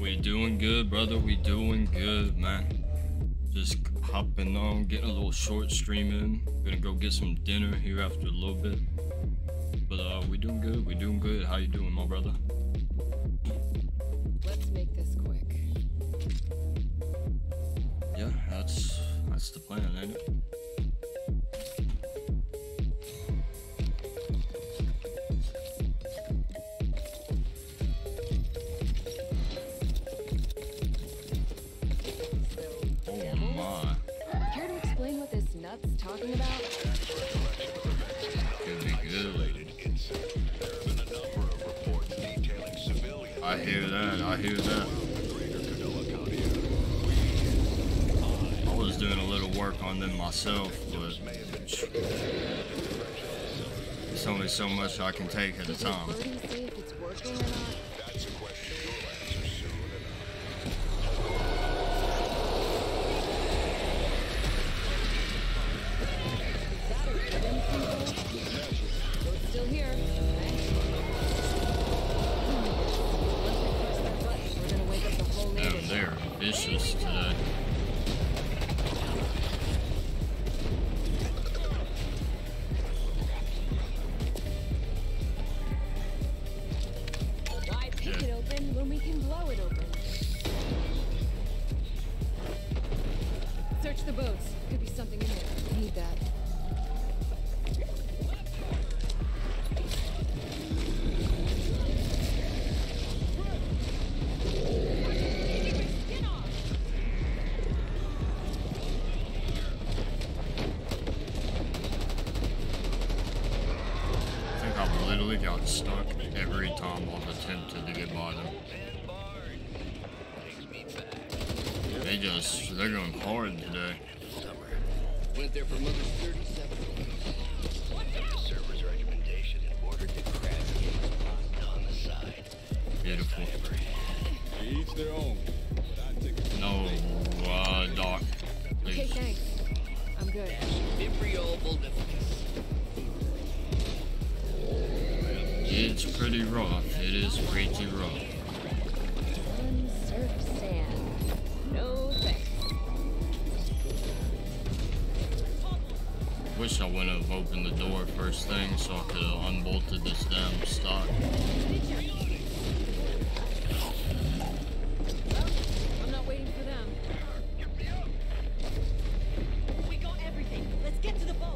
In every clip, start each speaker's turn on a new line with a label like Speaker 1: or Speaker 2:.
Speaker 1: We doing good, brother. We doing good, man. Just hopping on, getting a little short stream in. Gonna go get some dinner here after a little bit. But we doing good. We doing good. How you doing, my brother?
Speaker 2: Let's make this quick.
Speaker 1: Yeah, that's the plan, ain't it?
Speaker 2: Talking about?
Speaker 1: Could be good. I hear that. I hear that. I was doing a little work on them myself, but it's only so much I can take at a time.
Speaker 2: See if it's working or not? Still here. We're gonna wake up the whole neighborhood.
Speaker 1: They're vicious today.
Speaker 2: Why pick it open when we can blow it open? Search the boats. Could be something in there. Need that.
Speaker 1: Got stuck every time I've attempted to get by them. They're going hard today.
Speaker 3: Went there for Mother's 37. The server's recommendation and ordered the crab on the side.
Speaker 1: Beautiful.
Speaker 4: Each their own.
Speaker 1: No, Doc. Please.
Speaker 2: Okay, thanks. I'm good.
Speaker 3: Vibrio vulnificus.
Speaker 1: It's pretty rough. It is pretty rough.
Speaker 2: Unsurf sand. No thanks.
Speaker 1: Wish I wouldn't have opened the door first thing so I could have unbolted this damn stock.
Speaker 2: I'm not waiting for them. We got everything. Let's get to the boat.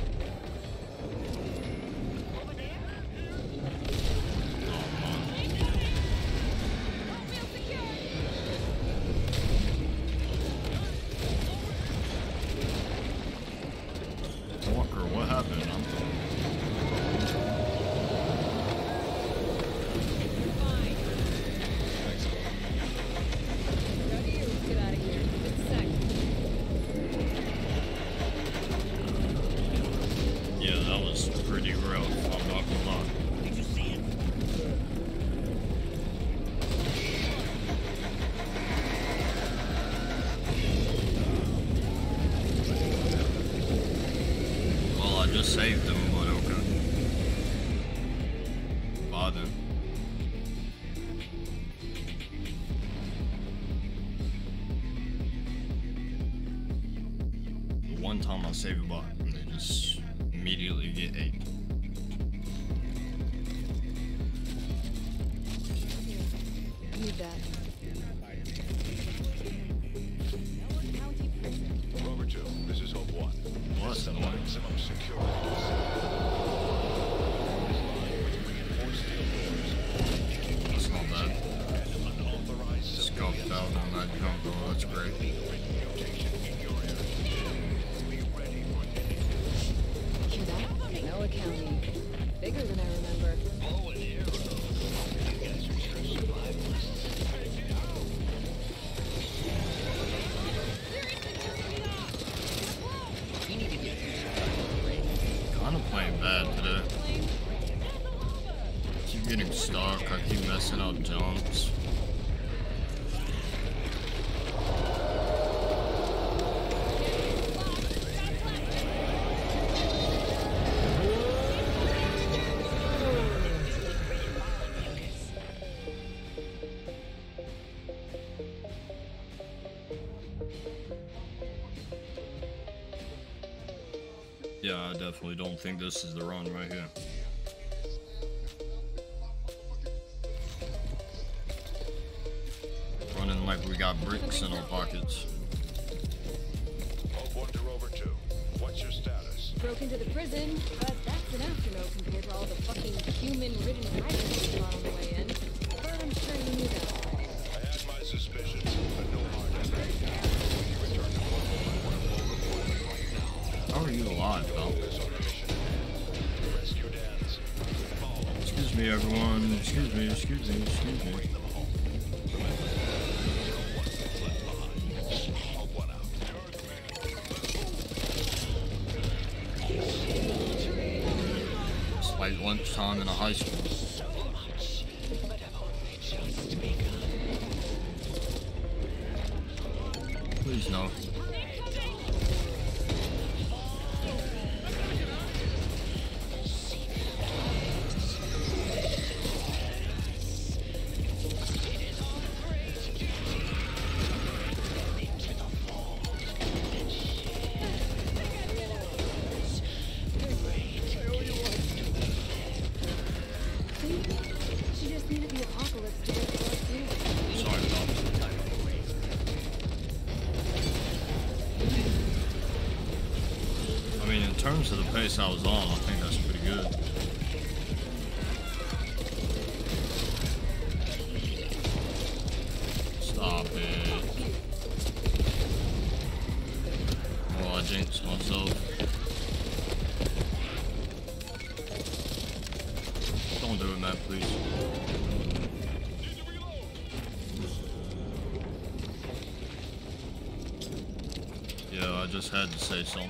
Speaker 1: Walker, what happened?
Speaker 2: Fine. Go to you. Let's get out of here. Just a sec.
Speaker 1: Yeah, that was pretty rough. I'm not gonna lie.
Speaker 3: Did you see it?
Speaker 1: Well, I just saved them, but okay. Bye then. The one time I save a bot, and they just immediately get ate.
Speaker 2: Need that. County prison.
Speaker 4: Rover 2, this is Hope 1.
Speaker 1: What's the one?
Speaker 4: Maximum security.
Speaker 1: That's not bad. Scuffed out on that jump, though. That's great.
Speaker 2: Hear that? No accounting. Bigger than I remember.
Speaker 3: Bow and arrows. You guys are true survivalists. You need to get
Speaker 1: Kinda playing bad today. Keep getting stuck. I keep messing up jumps. Yeah, I definitely don't think this is the run right here. Running like we got bricks in our pockets.
Speaker 4: Hope 1 to Rover 2. What's your status?
Speaker 2: Broke into the prison, but that's an afternote compared to all the fucking human-ridden drivers we saw on the way in. But I'm sure you knew that already.
Speaker 4: I had my suspicions, but no hard evidence. You return to Corporal and want a full report right now.
Speaker 1: How are you alive, pal?
Speaker 4: Focus on the mission at hand. Rescue Dan's. Follow.
Speaker 1: Excuse me, everyone. Excuse me, excuse me, excuse me.
Speaker 4: Bring them home. Remember, no one gets left behind. Hope 1 out.
Speaker 1: It's like lunchtime in a high school.
Speaker 3: So much, but I've only just begun.
Speaker 1: Please no.
Speaker 2: She just needed the apocalypse to get to us too.
Speaker 1: Sorry, pal. I mean, in terms of the pace I was on, I think that's pretty good. Stop it. Oh, I jinxed myself. Don't do it, man, please. Yeah, I just had to say something.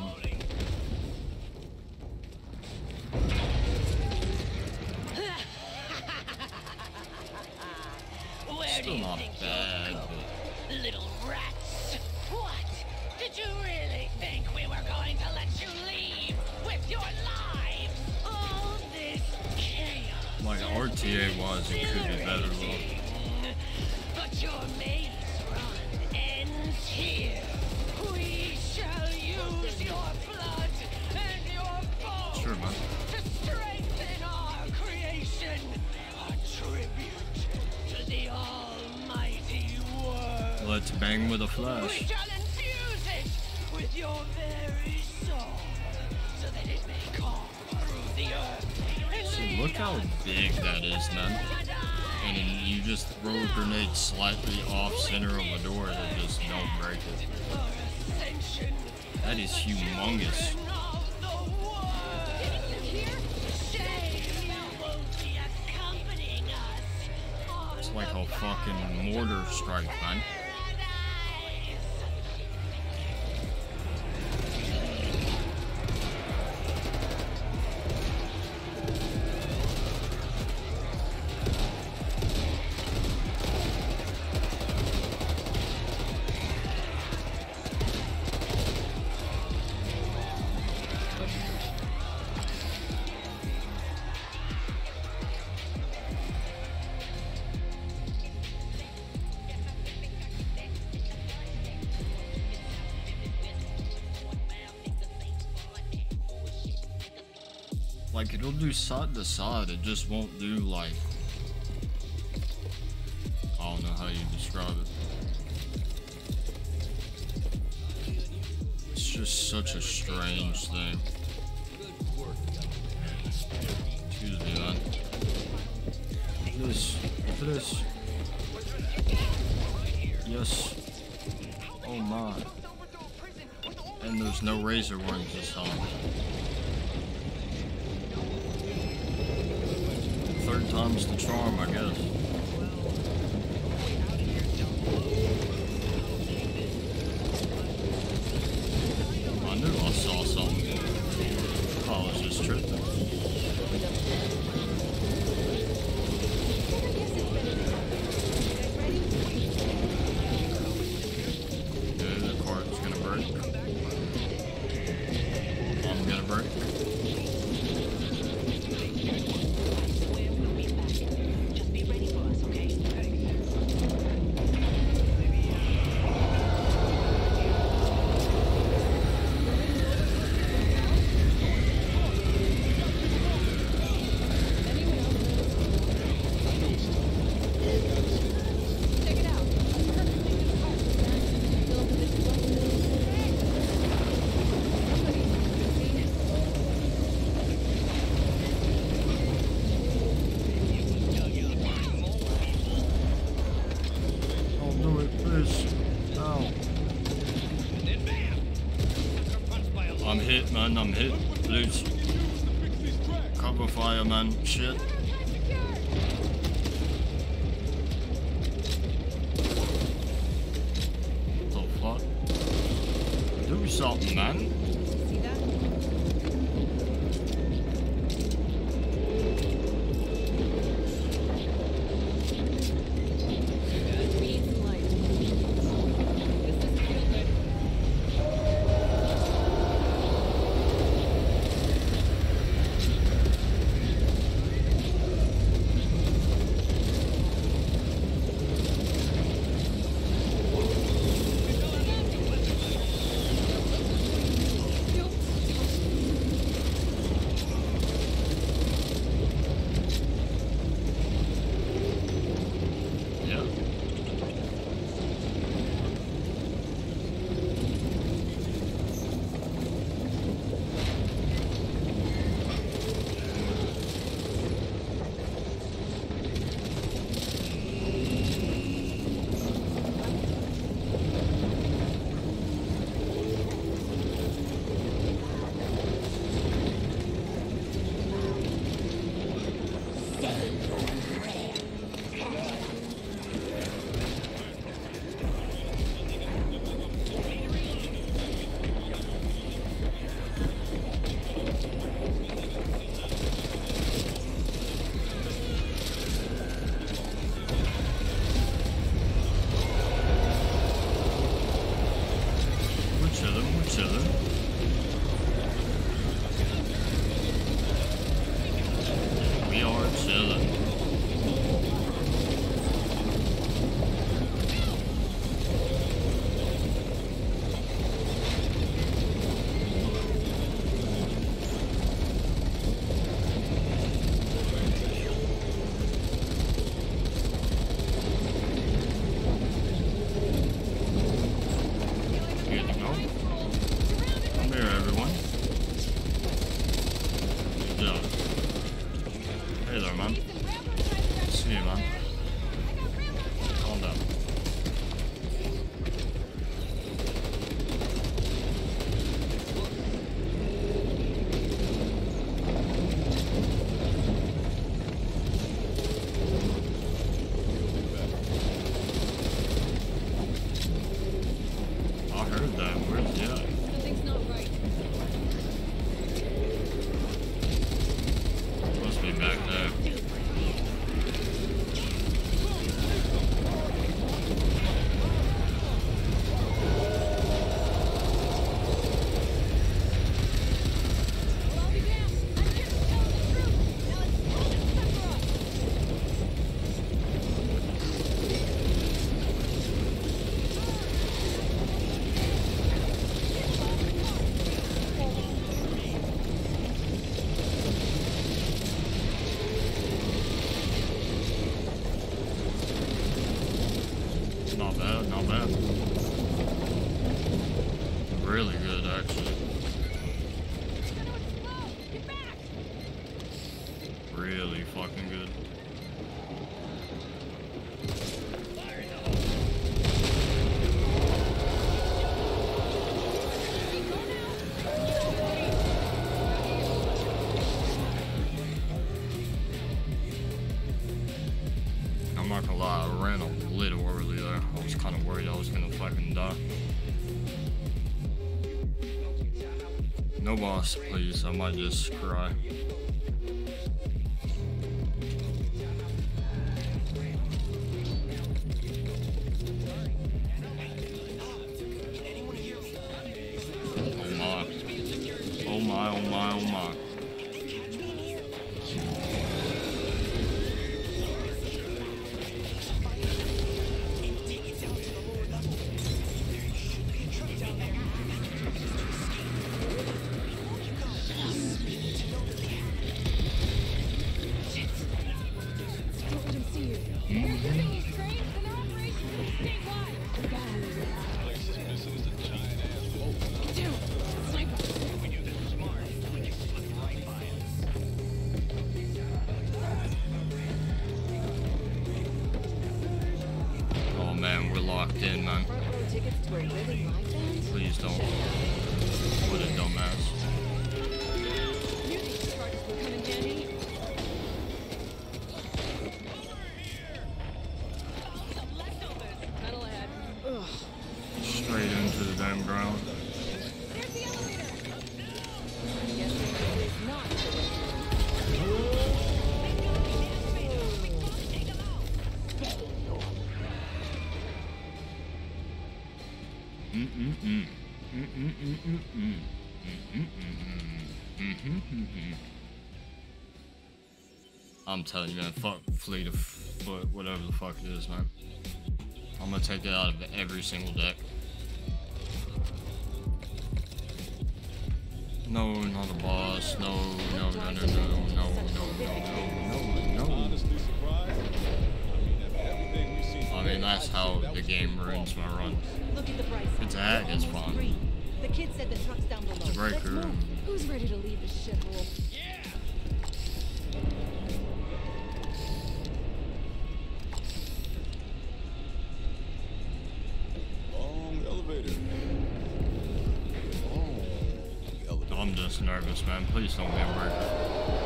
Speaker 3: Where do
Speaker 1: Still
Speaker 3: you
Speaker 1: not
Speaker 3: think
Speaker 1: bad,
Speaker 3: you're
Speaker 1: but
Speaker 3: going, little rats? What? Did you really think we were going to let you leave with your lives? All this chaos.
Speaker 1: like RTA wise, it could be better though.
Speaker 3: But your maze run ends here. We shall use your blood and your bones
Speaker 1: Sure, man.
Speaker 3: to strengthen our creation, a tribute to the almighty world.
Speaker 1: Let's bang with a
Speaker 3: We
Speaker 1: flash.
Speaker 3: shall infuse it with your very soul, so that it may come through the earth. And
Speaker 1: See,
Speaker 3: lead
Speaker 1: look how
Speaker 3: us
Speaker 1: big that is, man. And then you just throw a grenade slightly off center of a door that just don't break it.
Speaker 3: for ascension.
Speaker 1: That is humongous.
Speaker 3: Of the world. Shame you won't be accompanying us on
Speaker 1: It's like a fucking mortar strike, man.
Speaker 3: paradise.
Speaker 1: Like, it'll do side to side, it just won't do like... I don't know how you describe it. It's just such a strange thing. Excuse me, man. Look at this. Look at this. Yes. Oh my. And there's no razor worms this time. Third time's the charm, I guess. I knew I saw something. I was just tripping. Yeah, the cart's gonna break. I'm gonna break.
Speaker 2: Just be ready for us, okay?
Speaker 1: I'm hit, man. I'm hit. Please. Cover fire, man. Shit. The fuck? Do something, man.
Speaker 2: See that? We need some light. This doesn't feel good.
Speaker 1: Yeah. We're chilling. We are chilling. Good to go. Come here, everyone. Good job. Hey there, man. See you, man. Calm down. I heard that. Where's he at?
Speaker 2: Something's not right.
Speaker 1: Must be back there.
Speaker 2: Well, I'll be damned. I'm here to tell the truth. Now let's pull this sucker off.
Speaker 1: Not bad, not bad. Really good, actually.
Speaker 2: It's gonna explode. Get back.
Speaker 1: Really fucking good. I'm not gonna lie, I ran a little early there. I was kind of worried I was gonna fucking die. No boss, please. I might just cry. Oh my. Oh my, oh my, oh my.
Speaker 2: Don't let him see you. They're using these trains and their operations is statewide. Damn, sniper.
Speaker 1: Oh man, we're locked in, man.
Speaker 2: Front row tickets to a living live band?
Speaker 1: Please don't. What a dumbass. dumbass.
Speaker 2: Knew these charges would come in handy. Metal ahead. Ugh.
Speaker 1: Straight into the damn ground.
Speaker 2: There's the elevator. I'm guessing this is not the restroom.
Speaker 1: I'm telling you, man, fuck fleet of foot, whatever the fuck it is, man. I'm gonna take it out of every single deck. No, not a boss. No, no, no, no, no, no, no, no, no, no.
Speaker 4: Honestly surprised? I mean, after everything we've seen.
Speaker 1: I mean, that's how the game ruins my run.
Speaker 5: Look at the bright side.
Speaker 1: It's a hack, it's fun.
Speaker 5: The kid said the truck's down below.
Speaker 1: It's a breaker.
Speaker 2: Who's ready to leave this shithole?
Speaker 4: Long elevator. Long elevator.
Speaker 1: I'm just nervous, man. Please don't be a breaker.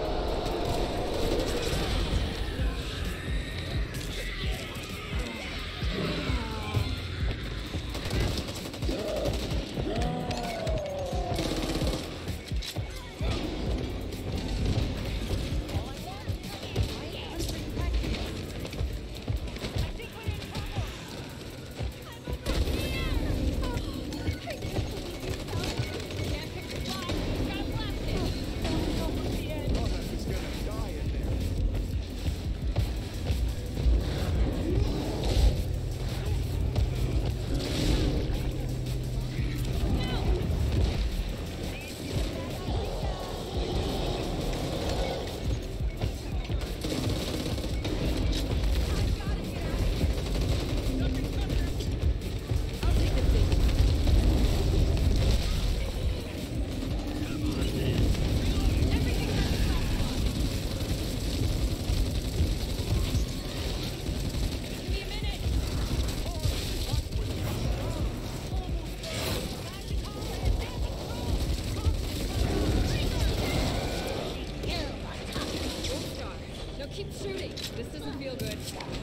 Speaker 2: Keep shooting. This doesn't feel good.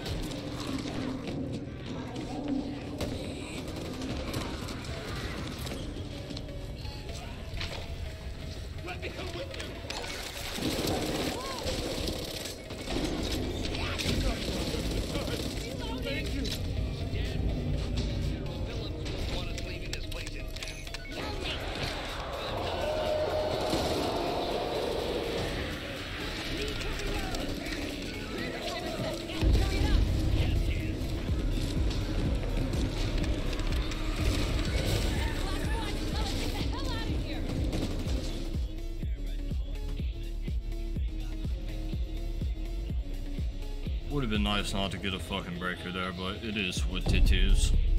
Speaker 3: Let me come with you. Thank you. Phillips won't want us leaving this place intact.
Speaker 1: Would have been nice not to get a fucking breaker there, but it is what it is.